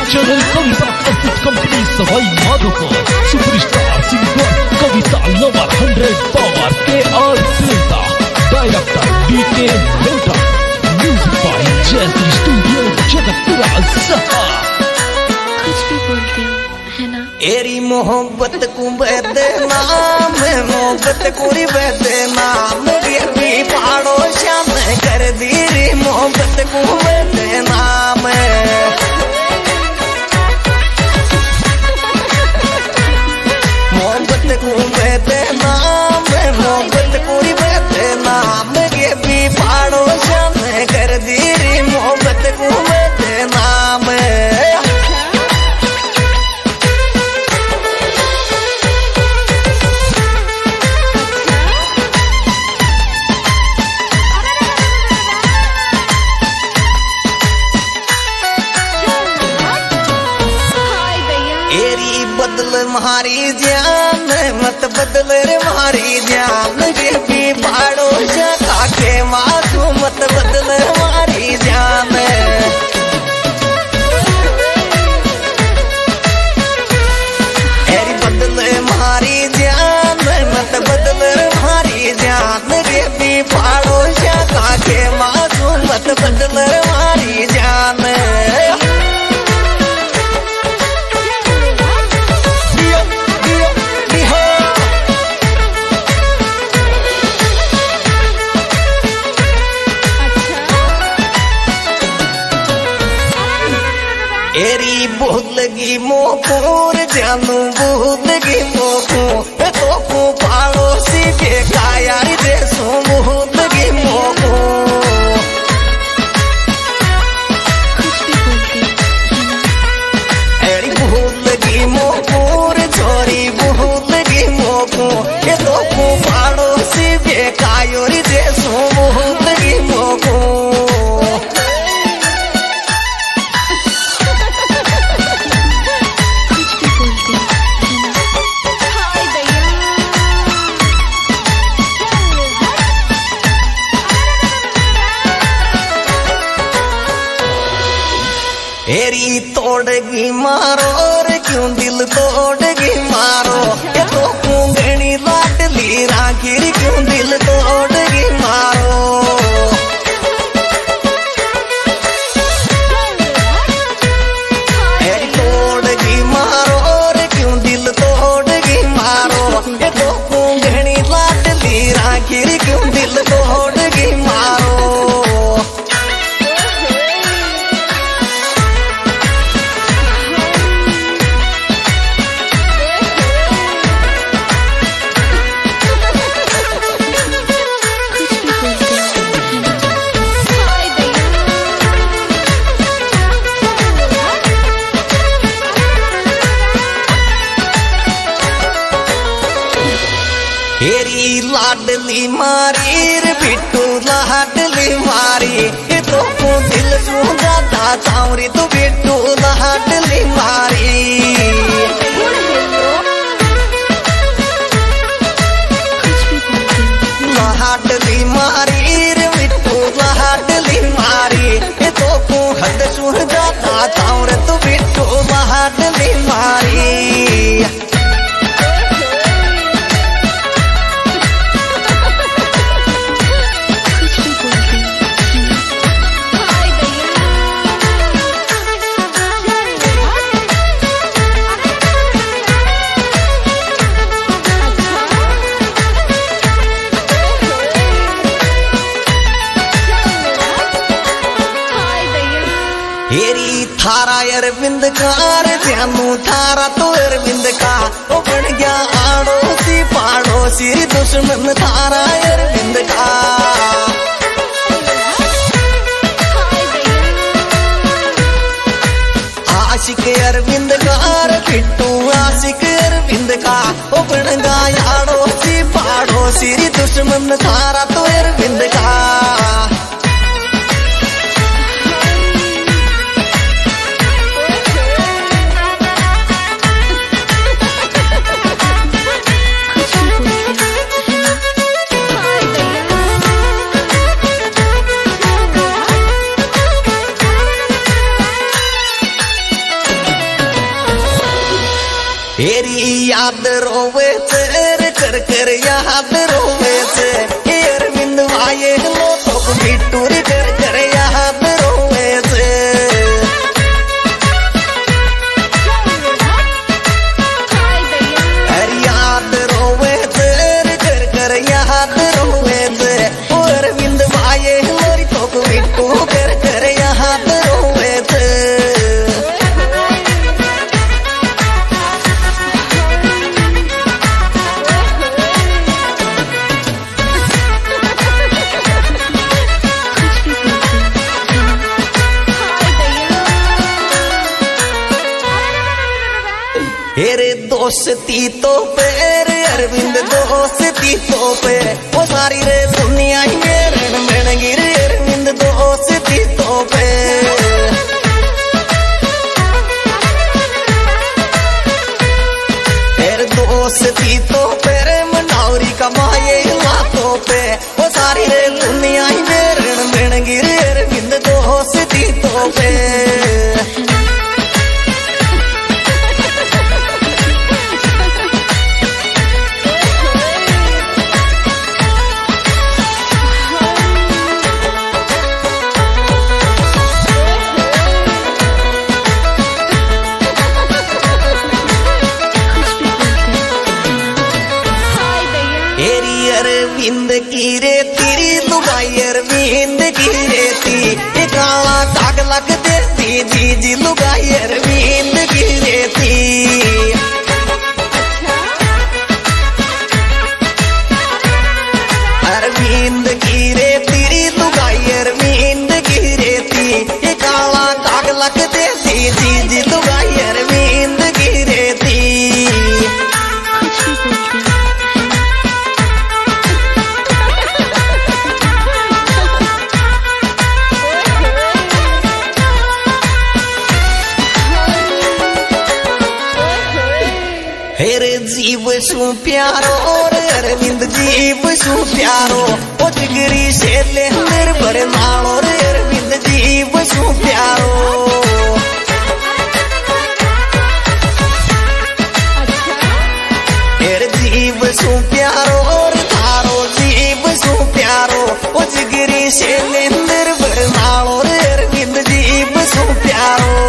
Channel Kavita प्रस्तुत company Sawai Madhopur superstar singer Kavita lover 100 power के आर श्वेता डायरेक्टर डीके लोटा music by Jayshree studio Jagatpura सहा। कुछ भी बोलते हो है ना। एरी मोहब्बत को बदनाम मोहब्बत पूरी बदनाम ये भी पाड़ो शाम कर दी रे मोहब्बत को बदनाम। मोहब्बत को बदनाम मोहब्बत पूरी बदनाम ये भी पाड़ो शाम कर दी रे मोहब्बत को बदनाम। बदल मारी जान मत बदल रे मारी जान ये भी पाड़ो जा के मासू मत बदल मारी जान। एरी बदल मारी जान मत बदल रे मारी जान ये भी पाड़ो जा के मासू मत बदल मारी जान। एरी बहुत लगी मोकोर जानू बहुत लगी मोको तो पाड़ोसी के काया देशों बहुत लगी मोको। एरी बहुत लगी मोकोर छोरी बहुत लगी मोको तो पाड़ोसी के कायो देशों बहुत लगी मोको। एरी तोड़गी मारो रे क्यों दिल तोड़गी मारो ये तो घनी लाडली राखी क्यों दिल तोड़गी मारो। एरी तोड़गी मारो रे क्यों दिल तोड़गी मारो ये तो घनी लाडली राखी क्यों दिल तोड़गी मारो। एरी लाडली मारी रे बिट्टू लाडली मारी ये तो दिल सुगा था चावरी तो बिट्टू लाडली मारी। लाडली मारी रे बिट्टू लाडली मारी ये तो हद सुगा था चावरी तो बिट्टू लाडली मारी। एरी थारा अरविंद कार जानू थारा तो अरविंद का वो बन गया आड़ोसी पाड़ोसी दुश्मन थारा अरविंद का। आशिक अरविंद कार बिट्टू आशिक अरविंद का वो बन गया आड़ोसी पाड़ोसी दुश्मन थारा तो अरविंद का। याद रोवे तेरे कर कर याद रोवे से अरविंद भाई लो तो बिट्टू रे कर कर याद रोवे से अरे याद रोवे तेरे कर कर याद रोवे से अरविंद भाई लो तो बिट्टू कर कर याद रोवे से हेरे दोस्ती तो पेर अरविंद दोस्ती तो पे वो सारी रे दुनिया ही मेरे में गिर अरविंद दोस्ती तो पे हेर दोस्ती तो पेर मनौरी कमाए लातों पे वो सारी रे दुनिया ही मेरे में गिर अरविंद दोस्ती तो पे अरविंद की रे तेरी लुगाई अरविंद की रे ती काला काग लग देती जी जी लुगाई अरविंद की रे ती अरविंद की रे तेरी लुगाई अरविंद की रे ती काला काग लग देती जी जी लुगाई अरविंद की रे ती हेरे जीव सु प्यारो और अरविंद जीव सु प्यारो ओ जिगरी से लेंदर भर नालो और अरविंद जीव सु प्यारो हेरे जीव सु प्यारो और थारो जीव सु प्यारो ओ जिगरी से लेंदर भर नालो और अरविंद जीव सु प्यारो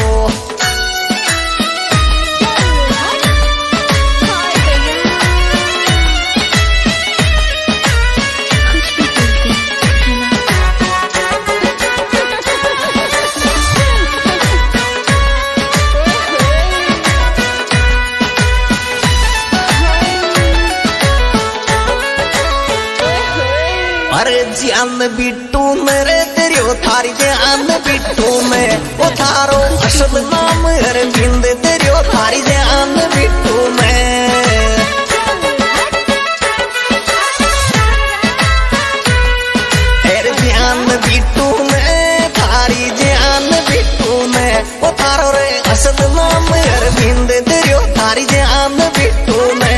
अरे जान बिट्टू मेरे तेरियो थारी जान बिट्टू में वो थारो असल नाम अरविंद तेरियो थारी जान बिट्टू में अरे जान बिट्टू में थारी जान बिट्टू में वो थारो रे असल नाम अरविंद तेरियो थारी जान बिट्टू में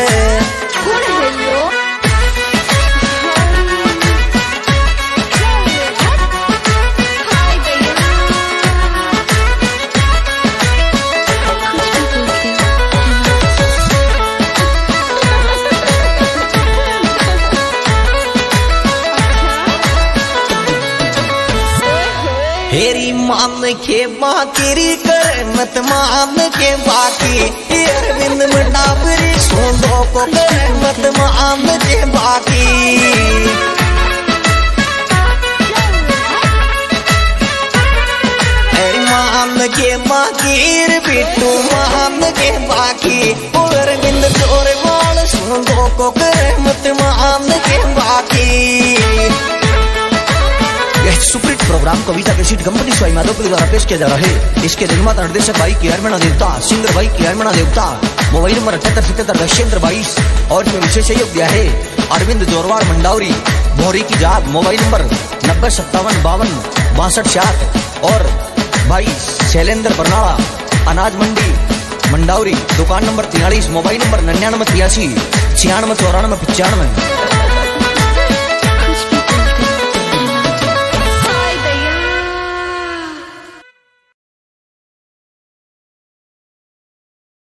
हेरी मान के बाकी करे मत मान के बाकी अरविंद मंडावरी सोंदो को करे मत मान के बाकी मान के बाकी बिट्टू मान के बाकी अरविंद तोरे वाल सोंदो को करे मत मान के बाकी superhit program Kavita cassette company Sawai Madhopur द्वारा पेश किया जा रहा है। इसके निर्माता निर्देशक भाई की हरमणा देवता, सिंगर भाई की हरमणा देवता। मोबाइल नंबर 7877 और इसमें विशेष सहयोग दिया है अरविंद जोरवार मंडावरी भोरी की जात। मोबाइल नंबर 905752 और भाई शैलेंद्र बरनाला अनाज मंडी मंडावरी दुकान नंबर 43। Mobile number 9983 969495।